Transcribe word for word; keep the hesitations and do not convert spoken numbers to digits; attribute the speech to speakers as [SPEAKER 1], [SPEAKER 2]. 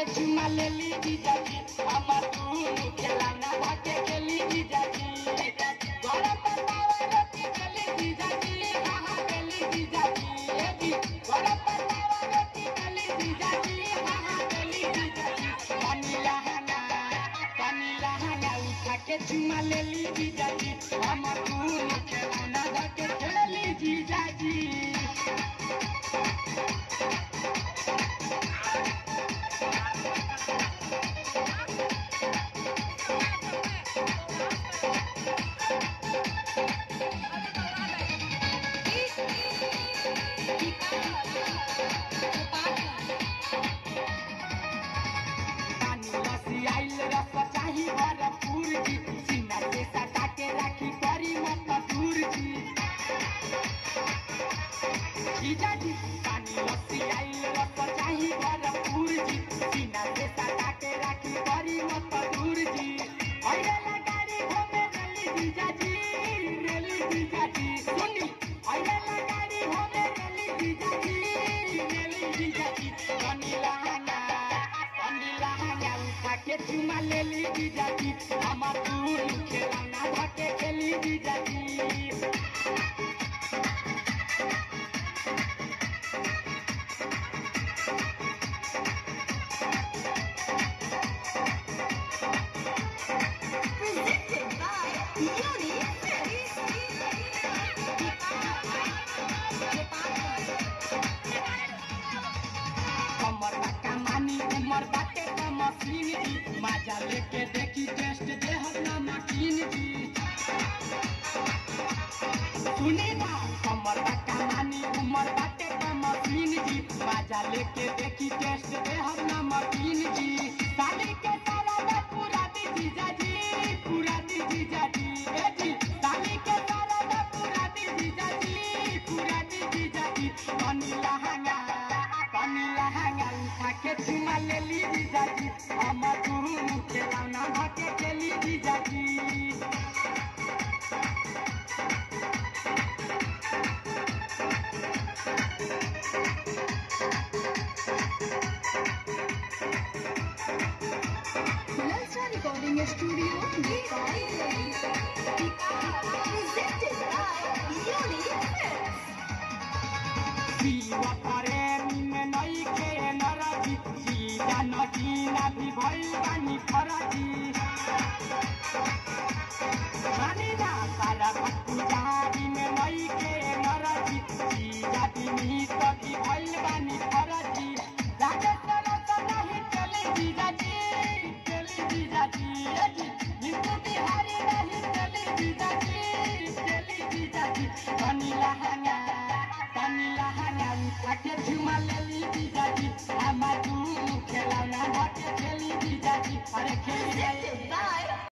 [SPEAKER 1] चुमा ले ली जीजाजी हमर तू खेलाना भाके खेली जीजाजी घर पर तावा रोटी खेली जीजाजी हां खेली जीजाजी ए जी घर पर तावा रोटी खेली जीजाजी हां खेली जीजाजी पानी लहंगा पानी लहंगा उठा के चुमा ले ली जीजाजी हमर तू खेलाना भाके खेली जीजाजी जीजाजी पानी लस्सी आइल रस चाही भरपूर जी सीना से सटा के राखी बड़ी मत दूर जी अरे लगाड़ी घूमे रेली जीजाजी रेली जीजाजी सुनी अरे लगाड़ी घूमे रेली जीजाजी रेली जीजाजी पानी लहंगा पानी लहंगा उठा के चुमा ले ली जीजाजी हमर तू खेलाना भाके खेली जीजाजी मजा लेके देखी टेस्ट दे हम मकीन जी सुनी ना कमर कहानी उमर बाटे का मशीन जी मजा लेके देखी टेस्ट दे हम मकीन जी साली के सारा पूरा दी जीजाजी पूरा दी जीजाजी ए जी साली के सारा पूरा दी जीजाजी पूरा दी जीजाजी पानी लहंगा पानी लहंगा उठा के चुमा ले ली जीजाजी हम खेलाना भाके खेली जीजाजी
[SPEAKER 2] Lalsa Recording Studio, presented by Unique Films.
[SPEAKER 1] जीवा करे में नई के नरजी जीजा नजीना भी भइल बानी फरजी मानी ना सारा पूजारी में नई के नरजी जीजा भी तभी भइल बानी फरजी राजा सरत नहीं चली जीजाजी चली जीजाजी हिंदू बिहारी नहीं चली जीजाजी चली जीजाजी पानी लहंगा पानी लहंगा उठा के चुमा ले